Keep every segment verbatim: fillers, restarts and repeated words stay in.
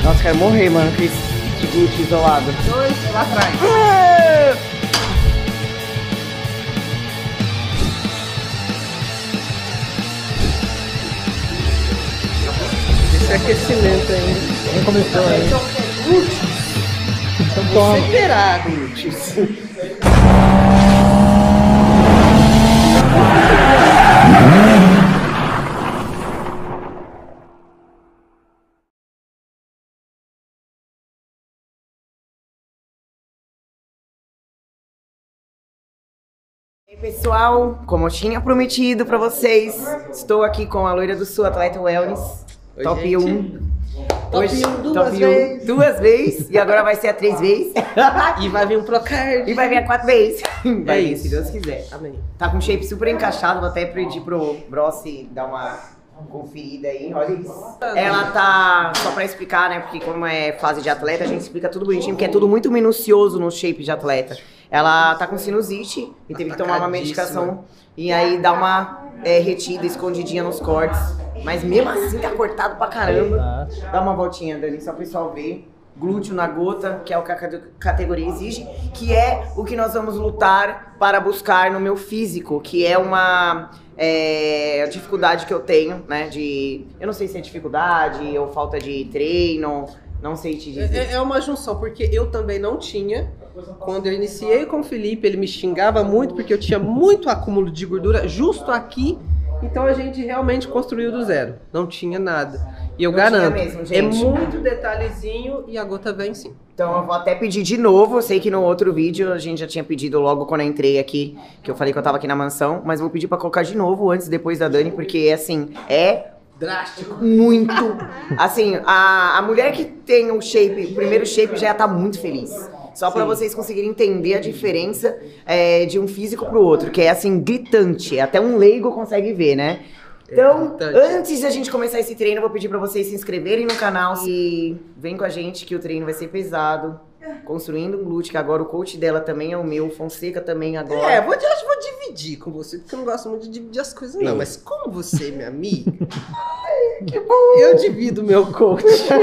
Nossa, quero morrer, mano, com esse glúteo isolado. Dois lá atrás. Esse é aquecimento ainda. Nem começou ainda. Então toma. Você terá glúteos. E aí, pessoal, como eu tinha prometido pra vocês, estou aqui com a loira do sul, atleta wellness, Oi, top gente. um. Top Hoje, um duas top vezes. um, duas vezes, e agora vai ser a três vezes. E vai vir um Procard. E vai vir a quatro vezes. Vai É vir, isso. se Deus quiser. Amém. Tá com shape super encaixado, vou até pedir pro Brossi dar uma conferida aí, olha isso. Ela tá, só pra explicar, né, porque como é fase de atleta, a gente explica tudo bonitinho, porque é tudo muito minucioso no shape de atleta. Ela tá com sinusite e teve que tomar uma medicação e aí dá uma é, retida, escondidinha nos cortes. Mas mesmo assim tá cortado pra caramba. Dá uma voltinha, Dani, só o pessoal ver. Glúteo na gota, que é o que a categoria exige, que é o que nós vamos lutar para buscar no meu físico, que é uma é, dificuldade que eu tenho, né, de... Eu não sei se é dificuldade ou falta de treino, não sei te dizer. É, é uma junção, porque eu também não tinha. Quando eu iniciei com o Felipe, ele me xingava muito, porque eu tinha muito acúmulo de gordura justo aqui. Então a gente realmente construiu do zero. Não tinha nada. E eu Não garanto, tinha mesmo, é gente. muito detalhezinho e a gota vem sim. Então eu vou até pedir de novo, eu sei que no outro vídeo a gente já tinha pedido logo quando eu entrei aqui, que eu falei que eu tava aqui na mansão, mas vou pedir pra colocar de novo antes e depois da Dani, porque assim, é Drástico. muito, assim, a, a mulher que tem o shape, o primeiro shape já tá muito feliz. Só pra Sim. vocês conseguirem entender a diferença é, de um físico pro outro, que é assim, gritante, até um leigo consegue ver, né? Então, É antes de a gente começar esse treino, eu vou pedir pra vocês se inscreverem no canal e vem com a gente que o treino vai ser pesado. Construindo um glúteo, que agora o coach dela também é o meu, o Fonseca também agora. É, vou, eu acho que vou dividir com você, porque eu não gosto muito de dividir as coisas, não. Sim. Mas como você é minha amiga, Que bom! eu divido o meu coach.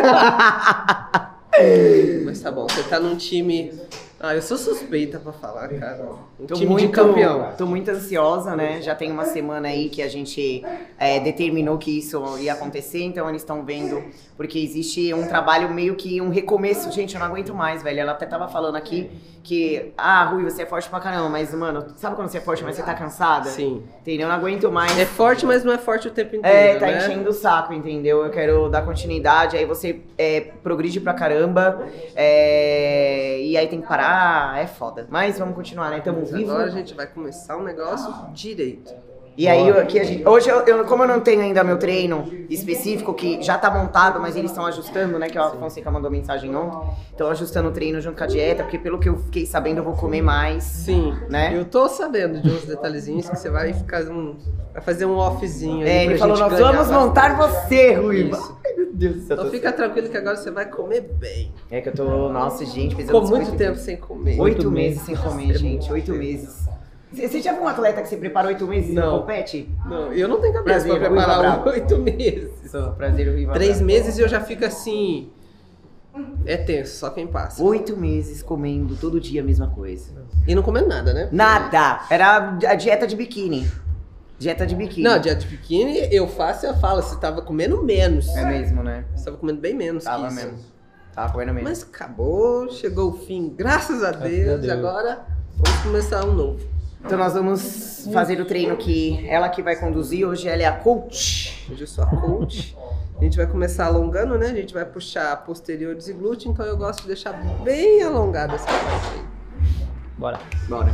Mas tá bom, você tá num time... Ah, eu sou suspeita pra falar, cara. Um Tô time muito, de campeão. Tô muito ansiosa, né? Já tem uma semana aí que a gente é, determinou que isso ia acontecer, então eles estão vendo, porque existe um trabalho meio que um recomeço. Gente, eu não aguento mais, velho. Ela até tava falando aqui que, ah, Rui, você é forte pra caramba, mas, mano, sabe quando você é forte, mas você tá cansada? Sim. Entendeu? Eu não aguento mais. É forte, mas não é forte o tempo inteiro, É, tá né? enchendo o saco, entendeu? Eu quero dar continuidade, aí você é, progride pra caramba, é, e aí tem que parar, é foda. Mas vamos continuar, né? Tamo vivo. Agora a gente vai começar um negócio direito. E aí, eu- aqui a gente, hoje, eu, eu- como eu não tenho ainda meu treino específico, que já tá montado, mas eles estão ajustando, né? Que a Fonseca mandou mensagem ontem. Estão ajustando o treino junto com a dieta, porque pelo que eu fiquei sabendo, eu vou comer mais. Sim, Né? eu tô sabendo de uns detalhezinhos que você vai ficar um, vai fazer um offzinho aí É, ele pra falou, gente nós ganhar vamos bastante. montar você, Ruiva. Isso. Ai, meu Deus do céu. Então tô- fica tranquilo que agora você vai comer bem. É que eu tô, nossa, gente, fez Ficou muito tempo sem comer. Oito meses sem comer, gente. Oito meses. Você você já viu um atleta que você prepara oito meses e não Não. compete? Não, eu não tenho cabeça Prazer, pra Ruiva preparar Bravo. oito meses. Sou prazer, Ruiva. Três Bravo. meses e eu já fico assim... É tenso, só quem passa. Oito meses comendo todo dia a mesma coisa. E não comendo nada, né? Nada! Era a dieta de biquíni. Dieta de biquíni. Não, dieta de biquíni eu faço e eu falo, você tava comendo menos. É mesmo, né? Você tava comendo bem menos Tava que isso. mesmo. Tava comendo mesmo. Mas acabou, chegou o fim, graças a Deus, Deus. e agora vamos começar um novo. Então nós vamos fazer o treino que ela que vai conduzir. Hoje ela é a coach. Hoje eu sou a coach. A gente vai começar alongando, né? A gente vai puxar posteriores e glúteo, então eu gosto de deixar bem alongada essa parte aí. Bora. Bora.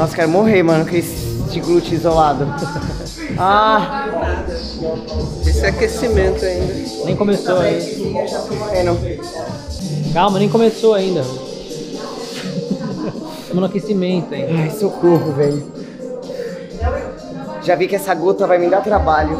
Nossa, quero morrer, mano, com esse glúteo isolado. Ah! Esse é aquecimento ainda. Nem começou ainda. Eu já tô morrendo. Calma, nem começou ainda. Estamos no aquecimento ainda. Ai, socorro, velho. Já vi que essa gota vai me dar trabalho.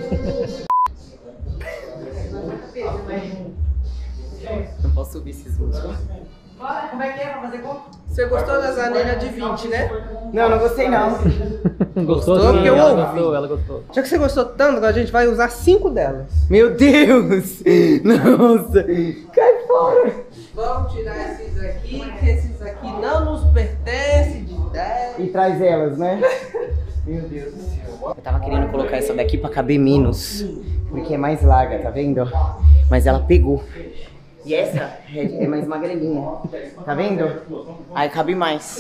Não posso subir esses músculos. Como é que é pra fazer conta? Você gostou das anelhas de vinte, né? Não, não gostei não. Gostou? Gostou? Sim, Porque eu ela ouvi. gostou, ela gostou. Já que você gostou tanto, agora a gente vai usar cinco delas. Meu Deus! Nossa! Cai fora! Vamos tirar esses aqui, que esses aqui não nos pertencem de dez. E traz elas, né? Meu Deus do céu. Eu tava querendo colocar essa daqui pra caber menos. Porque é mais larga, tá vendo? Mas ela pegou. E essa é mais magrelinha. Tá vendo? Aí cabe mais.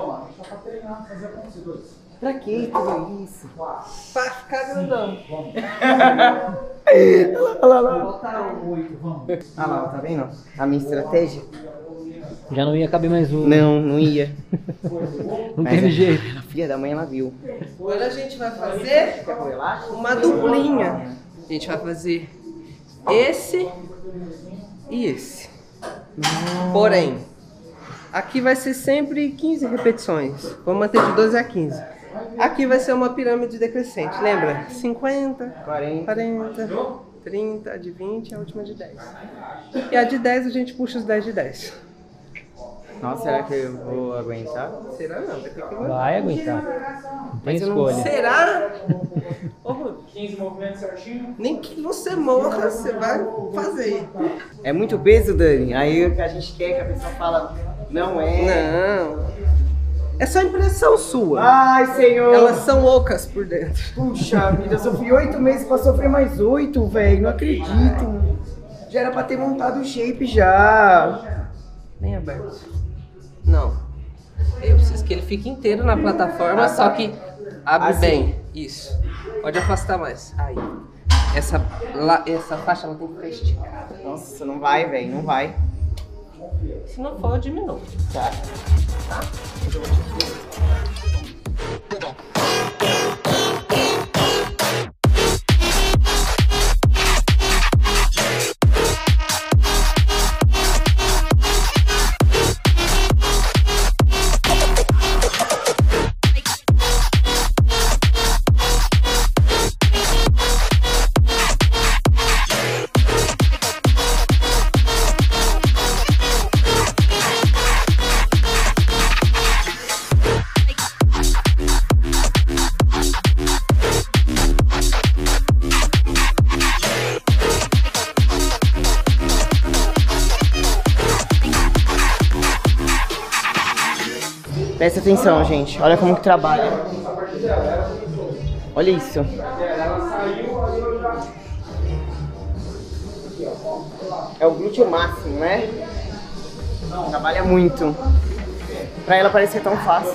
Pra que tudo isso? Pra ficar grandão. Olha lá, olha lá. Botar um oito, vamos. Olha lá, tá vendo? A minha estratégia? Já não ia caber mais um. Não, não ia. Não Mas teve a- jeito. A filha da mãe, ela viu. Agora a gente vai fazer Quer pôr elástico? uma duplinha. A gente vai fazer esse e esse. Porém, aqui vai ser sempre quinze repetições. Vamos manter de doze a quinze. Aqui vai ser uma pirâmide decrescente, lembra? cinquenta, quarenta. quarenta, trinta, a de vinte e a última de dez. E a de dez a gente puxa os dez de dez. Nossa, será que eu vou aguentar? Será não? Vai ter que aguentar. Vai aguentar. Não tem Mas eu não escolha. Será? Ô, Rui, quinze movimentos certinho? Nem que você morra, você vai fazer. É muito peso, Dani? Aí o que a gente quer que a pessoa fala, não é. Não. É só impressão sua. Ai, Senhor! Elas são ocas por dentro. Puxa vida, eu sofri oito meses pra sofrer mais oito, velho. Não acredito. Já era pra ter montado o shape já. Bem aberto. Não. Eu preciso que ele fique inteiro na plataforma, só que abre Assim. bem. Isso. Pode afastar mais. Aí. Essa, lá, essa faixa ela tem que ficar esticada. Nossa, não vai, velho, não vai. Se não for, eu diminuo. Tá. Presta atenção, gente. Olha como que trabalha. Olha isso. É o glúteo máximo, né? Trabalha muito. Pra ela parece que é tão fácil.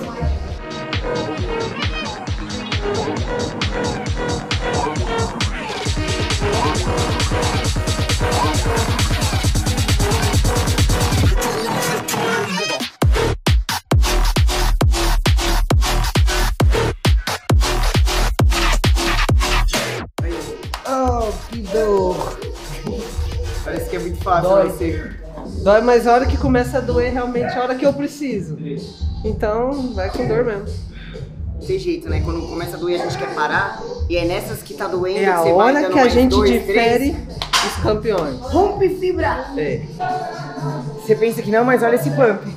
Oh, que dor. Parece que é muito fácil. Dói. Você. Dói, mas a hora que começa a doer realmente é a hora que eu preciso. Então, vai com dor mesmo. Tem jeito, né? Quando começa a doer, a gente quer parar. E é nessas que tá doendo. É a você vai hora dando que a mais gente dois, difere três. os campeões. Rompe fibra! É. Você pensa que não, mas olha esse pump.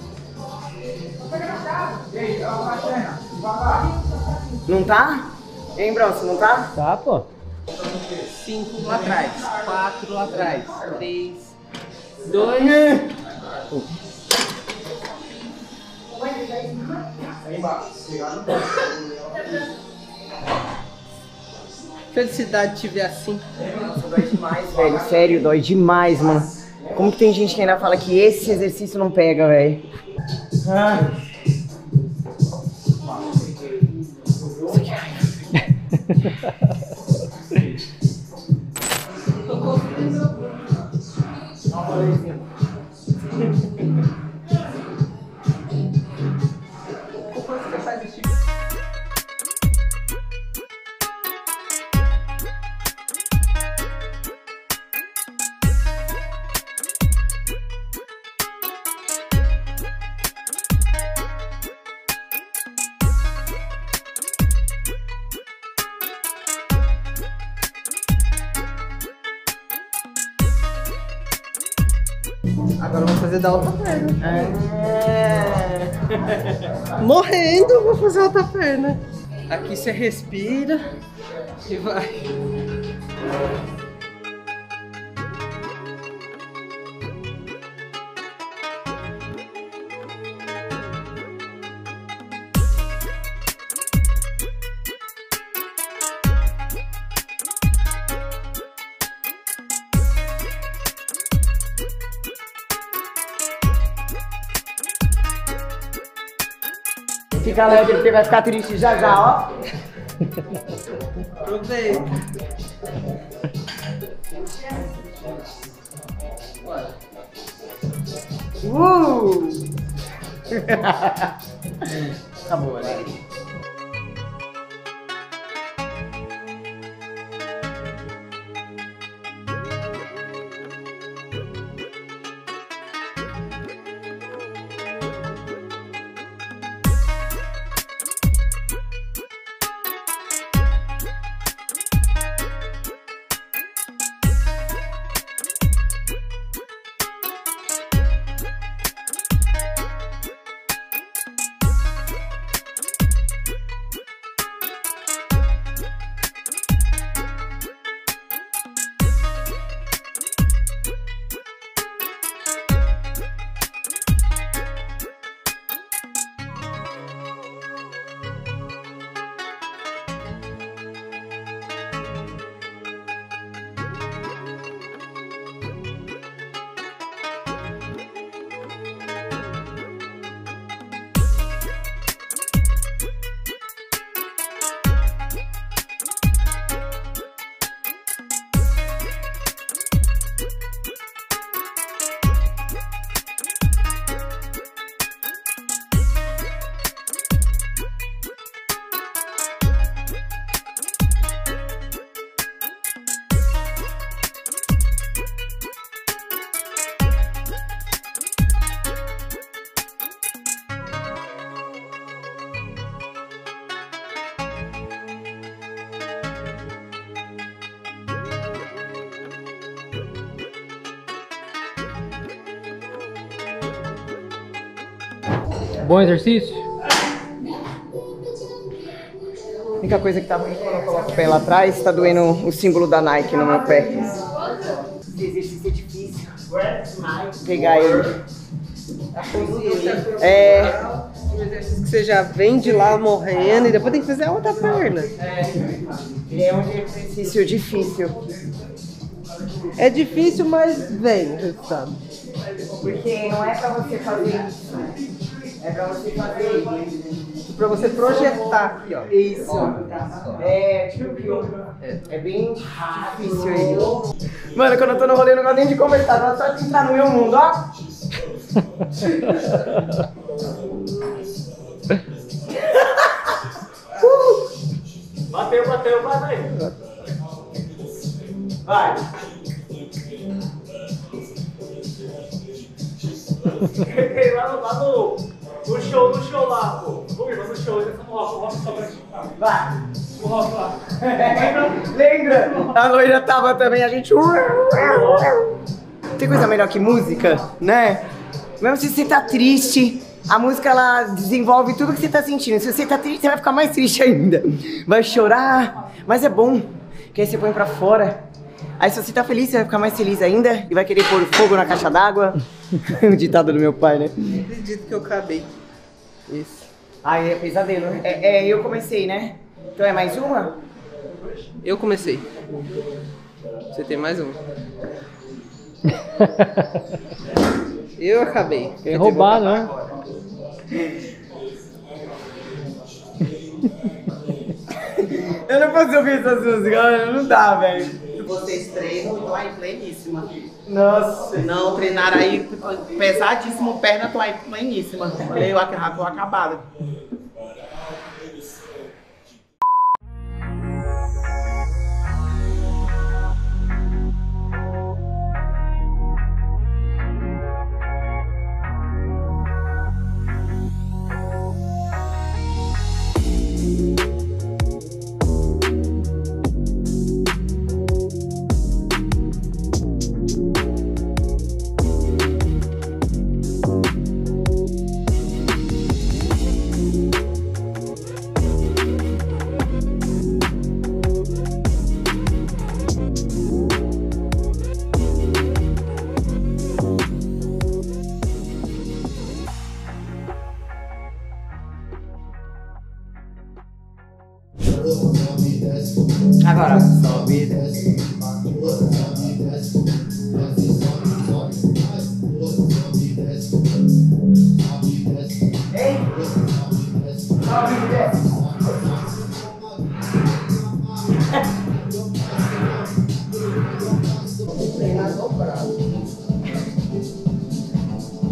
Não tá? Hein, Bronson, não tá? Tá, pô. Cinco lá atrás, quatro lá atrás, três, dois. Felicidade te ver assim. Nossa, dói demais, velho. Sério, dói demais, mano. Como que tem gente que ainda fala que esse exercício não pega, velho? Ah. Isso aqui, ai. Quando você faz esse tipo Agora eu vou fazer da outra perna. É. Morrendo, vou fazer a outra perna. Aqui você respira e vai. Fica leve, porque vai ficar triste já já, ó. Aproveita. Uh! Acabou, né? Bom exercício? A única coisa que tá ruim quando eu coloco o pé lá atrás, tá doendo o símbolo da Nike no meu pé. Esse exercício é difícil. Pegar ele. É. Um exercício que você já vem de lá morrendo e depois tem que fazer a outra perna. É um exercício difícil. É difícil, mas vem o resultado. Porque não é pra você fazer isso. É pra você fazer Pra você projetar aqui, ó. isso. É, tipo, é bem difícil ele. Mano, quando eu tô no rolê, eu não gosto nem de conversar, eu só de entrar no meu mundo, ó. uh! Bateu, bateu, bateu. Vai. lá no, lá no, no show, no show lá, pô. Vamos ver, no show, deixa eu rock, rock só pra esticar. Vai. O rock lá. Lembra? A loira tava também, a gente... Tem coisa melhor que música, né? Mesmo se você tá triste, a música ela desenvolve tudo que você tá sentindo. Se você tá triste, você vai ficar mais triste ainda. Vai chorar, mas é bom, que aí você põe pra fora. Aí se você tá feliz, você vai ficar mais feliz ainda e vai querer pôr fogo na caixa d'água. O ditado do meu pai, né? Não acredito que eu acabei. Isso. Ai, é pesadelo. É, é, eu comecei, né? Então é mais uma? Eu comecei. Você tem mais um. Eu acabei. Quer roubar, né? Eu não posso ouvir essas músicas, não dá, velho. Vocês treinam, então aí pleníssima. Nossa. Não, treinaram aí pesadíssimo, perna, tô aí pleníssima. Falei, eu tô acabada.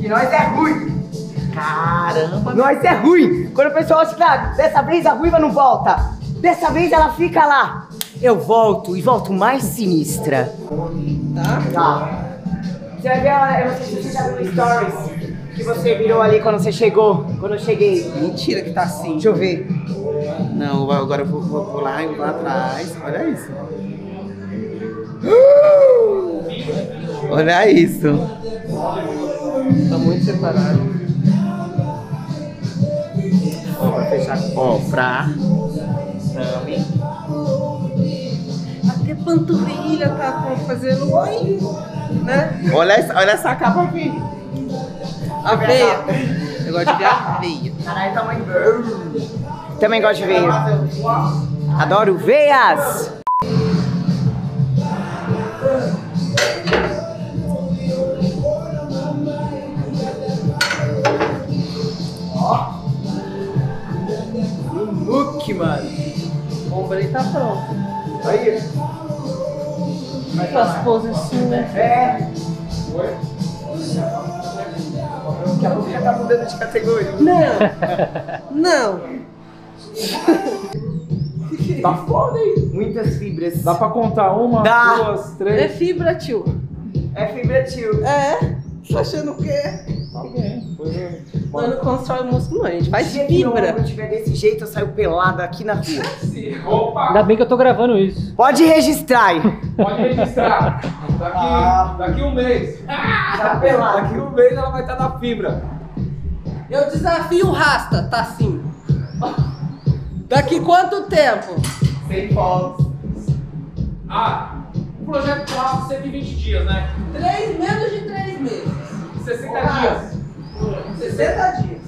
Que nós é ruim. Caramba. Nós é ruim. Quando o pessoal acha que ah, dessa vez a ruiva não volta. Dessa vez ela fica lá. Eu volto e volto mais sinistra. Tá? Tá. Você vai ver, eu não sei se você já viu stories que você virou ali quando você chegou, quando eu cheguei. Mentira que tá assim. Deixa eu ver. Não, agora eu vou, vou, vou lá e vou atrás. Olha isso. Olha isso. Tá muito separado. Ó, pra fechar. Ó, pra. Até panturrilha tá fazendo oi, né? Olha essa, olha essa capa aqui. A veia. Eu gosto de ver a veia. Caralho, tamanho. Também gosto de veia. Adoro veias. Look, mano. O ombro aí tá pronto. Aí. As posições. É. Daqui a pouco já tá mudando de categoria. Não. Não. Tá foda, hein? Muitas fibras. Dá pra contar uma, Dá. duas, É três? fibra, tio. É fibra, tio. É. Tá achando o quê? Tá bem. Pois é. Nós não constrói músculo, não. A gente faz Se meu fibra. ombro tiver desse jeito, eu saio pelada aqui na rua. Ainda bem que eu tô gravando isso. Pode registrar aí. Pode registrar. Daqui, Ah. daqui um mês. Tá pelada. Daqui um mês ela vai estar na fibra. Eu desafio o Rasta, tá assim. Daqui quanto tempo? Sem fotos. Ah, o projeto leva cento e vinte dias, né? Três, menos de três meses. sessenta dias. sessenta dias.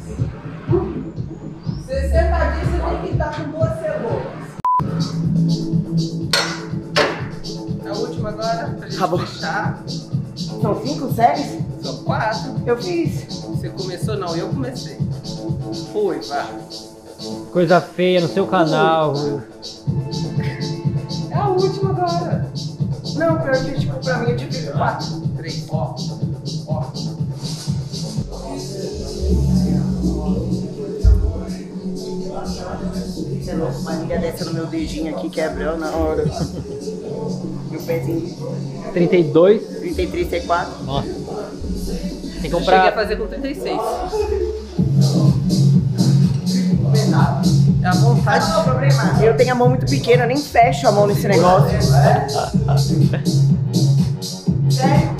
sessenta dias você tem que estar com duas cebolas. A última agora, pra gente Acabou. fechar. São cinco séries? São quatro. Eu fiz. Você começou? Não, eu comecei. Foi, vá. Coisa feia no seu canal. É a última agora. Não, pior que tipo, pra mim eu tive quatro. Três. Ó, ó. Você é louco, uma liga dessa no meu dedinho aqui quebrou na hora. Meu pezinho. trinta e dois. trinta e três, trinta e quatro. Nossa. Tem que Eu cheguei a comprar. fazer com trinta e seis. É a vontade. Não, o problema. Eu tenho a mão muito pequena, eu nem fecho a mão nesse negócio. Sério?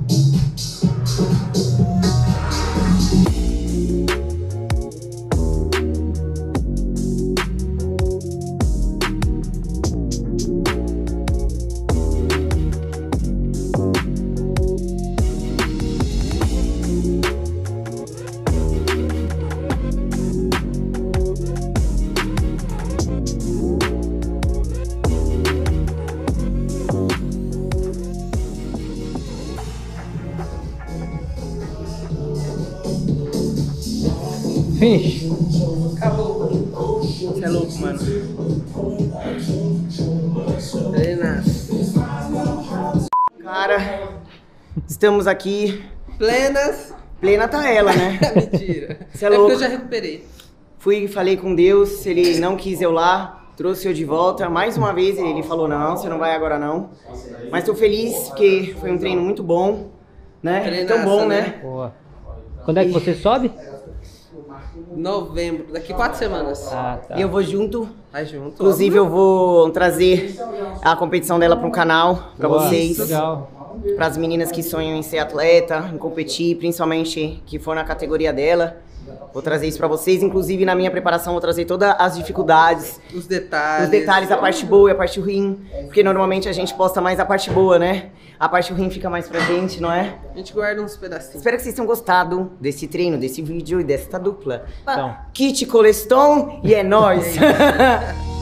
Finish. Acabou. Você é louco, mano. Plenas. Cara, estamos aqui. Plenas. Plena tá ela, né? Mentira. Você é É louco. porque eu já recuperei. Fui, falei com Deus, ele não quis eu lá, trouxe eu de volta. Mais uma vez ele falou, não, você não vai agora não. Mas tô feliz porque foi um treino muito bom, né? Treinaça, Tão bom, né? né? Boa. Quando é que você sobe? Novembro, daqui quatro semanas. Ah, tá. E eu vou junto. Tá junto. Inclusive eu vou trazer a competição dela para um canal, para Boa, vocês. Legal. Para as meninas que sonham em ser atleta, em competir, principalmente que for na categoria dela. Vou trazer isso para vocês, inclusive na minha preparação vou trazer todas as dificuldades, Os detalhes. os detalhes, a parte boa e a parte ruim, porque normalmente a gente posta mais a parte boa, né? A parte ruim fica mais pra gente, não é? A gente guarda uns pedacinhos. Espero que vocês tenham gostado desse treino, desse vídeo e dessa dupla. Então. Kit Coleston e é nóis!